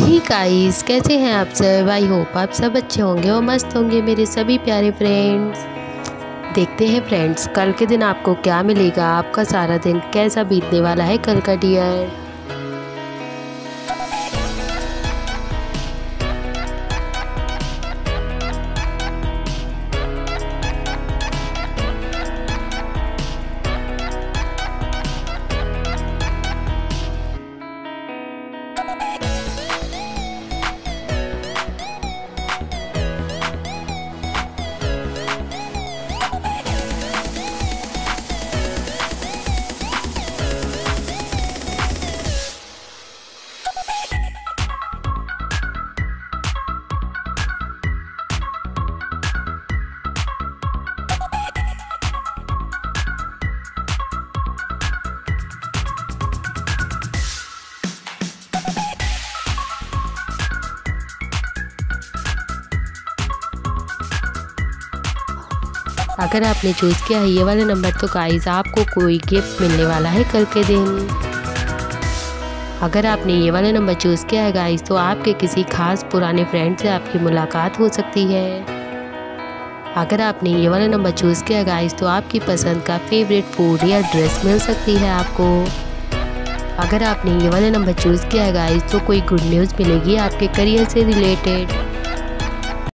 ही guys, कैसे हैं आप सब। आई होप आप सब अच्छे होंगे और मस्त होंगे मेरे सभी प्यारे फ्रेंड्स। देखते हैं फ्रेंड्स, कल के दिन आपको क्या मिलेगा, आपका सारा दिन कैसा बीतने वाला है कल का डियर। अगर आपने चूज़ किया है ये वाला नंबर तो गाइस आपको कोई गिफ्ट मिलने वाला है कल के दिन। अगर आपने ये वाला नंबर चूज़ किया है गाइस तो आपके किसी खास पुराने फ्रेंड से आपकी मुलाकात हो सकती है। अगर आपने ये वाला नंबर चूज़ किया है गाइस तो आपकी पसंद का फेवरेट फूड या ड्रेस मिल सकती है आपको। अगर आपने ये वाला नंबर चूज़ किया है गाइस तो कोई गुड न्यूज़ मिलेगी आपके करियर से रिलेटेड।